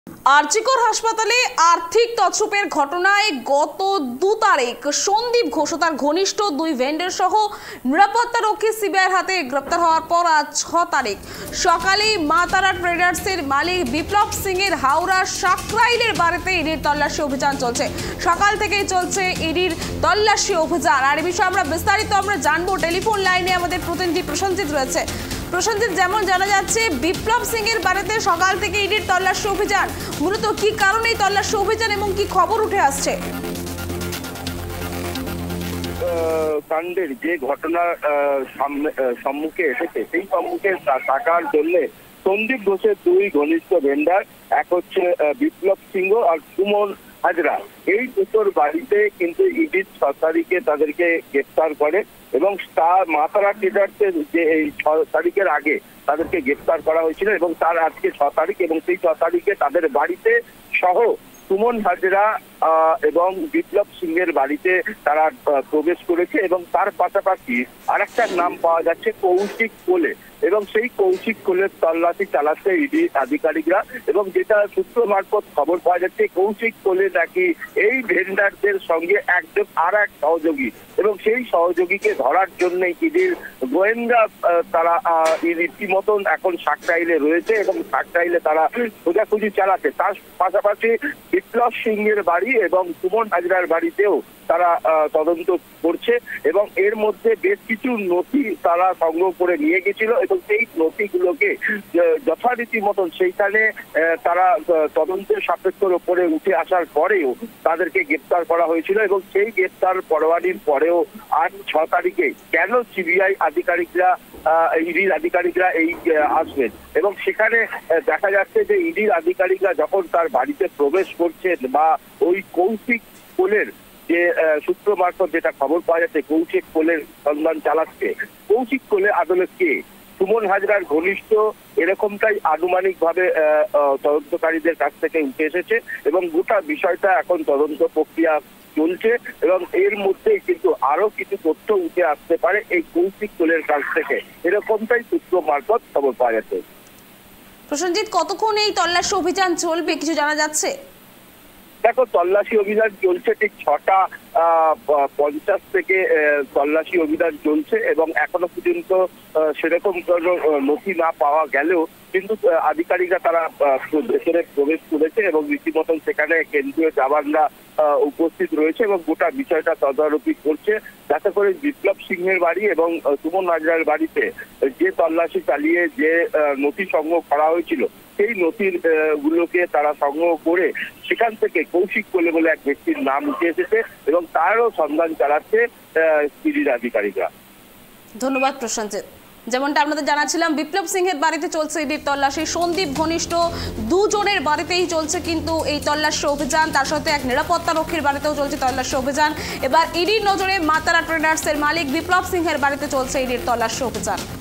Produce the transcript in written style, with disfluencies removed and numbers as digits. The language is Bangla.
আরজিকর হাসপাতালে আর্থিক তছরূপের ঘটনায় গত 2 তারিখ সন্দীপ ঘোষ ও তার ঘনিষ্ঠ 2 ভেন্ডর সহ নিরাপত্তারক্ষী সিবিআইয়ের হাতে গ্রেপ্তার হওয়ার পর আজ 6 তারিখ সকালে মা তারা ট্রেডার্সের মালিক বিপ্লব সিং এর হাওড়ার সাকরাইলের বাড়িতে ইডির তল্লাশি অভিযান চলছে। সকাল থেকেই চলছে ইডির তল্লাশি অভিযান। আর এই বিষয়ে আমরা বিস্তারিত জানবো। টেলিফোন লাইনে আমাদের প্রতিনিধি প্রসঞ্জিৎ রয়েছে। প্রসঞ্জিৎ, যেমন জানা যাচ্ছে বিপ্লব সিং এর বাড়িতে সকাল থেকে ইডির তল্লাশি অভিযান, মূলত কি কারণে এই তল্লাশি অভিযান এবং কি খবর উঠে আসছে? কাণ্ডের যে ঘটনা সম্মুখে এসেছে সেই সম্মুখে থাকার জন্য সন্দীপ ঘোষের 2 ঘনিষ্ঠ ভেন্ডার, এক হচ্ছে বিপ্লব সিংহ আর সুমন হাজরা, এই দুটোর বাড়িতে কিন্তু ইডির 6 তারিখে তাদেরকে গ্রেপ্তার করে এবং মা তারা ট্রেডার্সের যে এই 6 তারিখের আগে তাদেরকে গ্রেপ্তার করা হয়েছিল এবং তার আজকে 6 তারিখ এবং সেই 6 তারিখে তাদের বাড়িতে সহ সুমন হাজরা এবং বিপ্লব সিং এর বাড়িতে তারা প্রবেশ করেছে এবং তার পাশাপাশি আরেকটা নাম পাওয়া যাচ্ছে কৌশিক কোলে এবং সেই কৌশিক কোলের তল্লাশি চালাচ্ছে ইডি আধিকারিকরা এবং যেটা সূত্র মারফত খবর পাওয়া যাচ্ছে কৌশিক কোলে নাকি এই ভেন্ডারদের সঙ্গে একজন আর এক সহযোগী এবং সেই সহযোগীকে ধরার জন্য ইডির গোয়েন্দা তারা রীতিমতন এখন সাকরাইলে রয়েছে এবং সাকরাইলে তারা খোঁজাখুঁজি চালাচ্ছে। তার পাশাপাশি বিপ্লব সিং এর বাড়ি এবং সুমন হাজরার বাড়িতেও তারা তদন্ত করছে এবং এর মধ্যে বেশ কিছু নথি তারা সংগ্রহ করে নিয়ে গেছিল এবং সেই নথিগুলোকে যথারীতি মতন সেইখানে তারা তদন্তের সাপেক্ষের উপরে উঠে আসার পরেও তাদেরকে গ্রেপ্তার করা হয়েছিল এবং সেই গ্রেপ্তার পরোয়ানির পরেও আজ 6 তারিখে কেন সিবিআই আধিকারিকরা ইডির আধিকারিকরা এই আসবেন এবং সেখানে দেখা যাচ্ছে যে ইডির আধিকারিকরা যখন তার বাড়িতে প্রবেশ করছেন বা ওই কৌশিক কোলের যে সূত্র মারফত যেটা খবর পাওয়া যাচ্ছে কৌশিক কোলের সন্ধান চালাচ্ছে, কৌশিক কোলে আদলে কে, সুমন হাজরার ঘনিষ্ঠ, এরকমটাই আনুমানিক ভাবে তদন্তকারীদের কাছ থেকে উঠে এসেছে এবং গোটা বিষয়টা এখন তদন্ত প্রক্রিয়া চলছে এবং এর মধ্যে কিন্তু আরো কিছু তথ্য উঠে আসতে পারে এই কৌশিক কোলের কাছ থেকে, এরকমটাই সূত্র মারফত খবর পাওয়া যাচ্ছে। প্রসঞ্জিৎ, কতক্ষণ এই তল্লাশি অভিযান চলবে কিছু জানা যাচ্ছে? দেখো, তল্লাশি অভিযান চলছে ঠিক 6:50 থেকে তল্লাশি অভিযান চলছে এবং এখনো পর্যন্ত সেরকম নথি না পাওয়া গেলেও কিন্তু আধিকারিকরা তারা ভেতরে প্রবেশ করেছে এবং রীতিমতন সেখানে কেন্দ্রীয় জওয়ানরা উপস্থিত রয়েছে এবং গোটা বিষয়টা তদারকি করছে যাতে করে বিপ্লব সিংহের বাড়ি এবং সুমন হাজরার বাড়িতে যে তল্লাশি চালিয়ে যে নথি সংগ্রহ করা হয়েছিল সেই নথির গুলোকে তারা সংগ্রহ করে সেখান থেকে কৌশিক কোলে বলে এক ব্যক্তির নাম উঠে এসেছে এবং তারও সন্ধান চালাচ্ছে ইডির আধিকারিকরা। ধন্যবাদ প্রসঞ্জিৎ। যেমনটা আপনাদের জানাচ্ছিলাম, বিপ্লব সিংহের বাড়িতে চলছে ইডির তল্লাশি, সন্দীপ ঘনিষ্ঠ 2 জনের বাড়িতেই চলছে কিন্তু এই তল্লাশি অভিযান, তার সাথে এক নিরাপত্তা রক্ষীর বাড়িতেও চলছে তল্লাশি অভিযান। এবার ইডির নজরে মা তারা ট্রেডার্সের মালিক বিপ্লব সিংহের বাড়িতে চলছে ইডির তল্লাশি অভিযান।